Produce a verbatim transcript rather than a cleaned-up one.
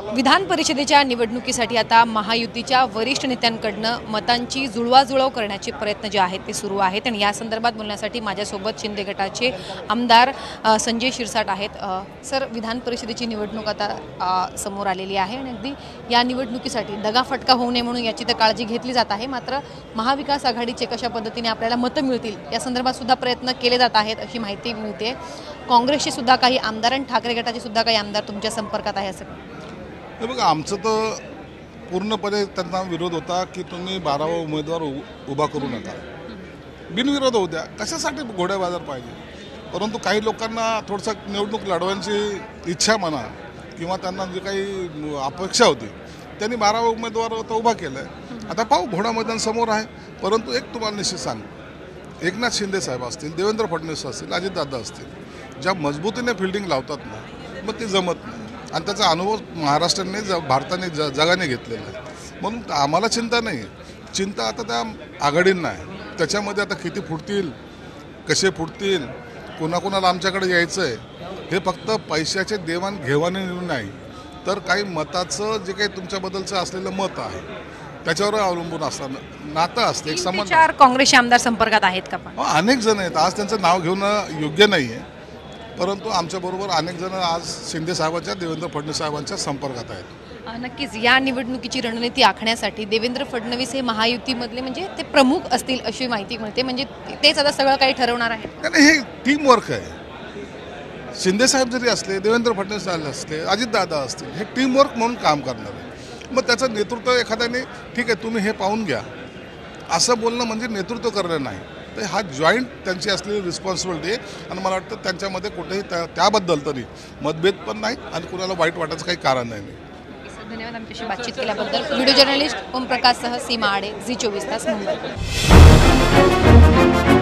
विधान परिषदेच्या निवडणुकीसाठी आता महायुतीच्या वरिष्ठ नेत्यांकडनं मतांची जुळवाजुळव करण्याचे प्रयत्न जे आहेत ते सुरू आहेत आणि या संदर्भात बोलण्यासाठी माझ्यासोबत शिंदे गटाचे आमदार संजय शिरसाट आहेत। सर, विधान परिषदेची निवडणूक आता समोर आलेली आहे आणि अगदी या निवडणुकीसाठी दगाफटका होऊ नये म्हणून याची तर काळजी घेतली जात आहे, मात्र महाविकास आघाडीचे कशा पद्धतीने आपल्याला मतं मिळतील या संदर्भात सुद्धा प्रयत्न केले जात आहेत अशी माहिती मिळते। काँग्रेसचे सुद्धा काही आमदार आणि ठाकरे गटाचे सुद्धा काही आमदार तुमच्या संपर्कात आहे असं? हे बघा, आमचं तर पूर्णपणे त्यांना विरोध होता की तुम्ही बारावा उमेदवार उभा करू नका, बिनविरोध होऊ द्या, कशासाठी घोडेबाजार पाहिजे। परंतु काही लोकांना थोडंसं निवडणूक लढवायची इच्छा म्हणा किंवा त्यांना जे काही अपेक्षा होती त्यांनी बारावा उमेदवार आता उभा केला आहे। आता पाहू, घोडा मैदान समोर आहे। परंतु एक तुम्हाला निश्चित सांग, एकनाथ शिंदे साहेब असतील, देवेंद्र फडणवीस असतील, अजितदादा असतील, ज्या मजबूतीने फिल्डिंग लावतात ना, मग ते जमत नाही आणि त्याचा अनुभव महाराष्ट्राने ज भारताने ज जगाने घेतलेला आहे। म्हणून आम्हाला चिंता नाही आहे, चिंता आता त्या आघाडींना आहे। त्याच्यामध्ये आता किती फुटतील, कसे फुटतील, कोणाकोणाला आमच्याकडे यायचं आहे, हे फक्त पैशाचे देवाणघेवाणी नाही तर काही मताचं जे काही तुमच्याबद्दलचं असलेलं मत आहे त्याच्यावर अवलंबून असतं, नातं असतं, एक संबंध। चार काँग्रेसचे आमदार संपर्कात आहेत का? पण अनेक जण आहेत, आज त्यांचं नाव घेणं योग्य नाही आहे, परंतु आमच्याबरोबर अनेक जण आज शिंदे साहेबांच्या, देवेंद्र फडणवीस साहेबांच्या संपर्कात आहेत। नक्कीच या निवडणुकीची रणनीती आखण्यासाठी देवेंद्र फडणवीस हे महायुतीमधले म्हणजे ते प्रमुख असतील अशी माहिती मिळते, म्हणजे तेच आता सगळं काही ठरवणार आहे। नाही, हे टीम वर्क आहे। शिंदे साहेब जरी असले, देवेंद्र फडणवीस असले, अजितदादा असतील, हे टीम वर्क म्हणून काम करणार आहे। मग त्याचं नेतृत्व एखाद्याने, ठीक आहे तुम्ही हे पाहून घ्या असं बोलणं म्हणजे नेतृत्व करणं नाही, तर हा जॉईंट त्यांची असलेली रिस्पॉन्सिबिलिटी आहे आणि मला वाटतं त्यांच्यामध्ये कुठेही त्या त्याबद्दल तरी मतभेद पण नाही आणि कुणाला वाईट वाटायचं काही कारण नाही। धन्यवाद आमच्याशी बातचीत केल्याबद्दल। व्हिडिओ जर्नलिस्ट ओमप्रकाश सह सीमा आडे, झी चोवीस तास, मुंबई।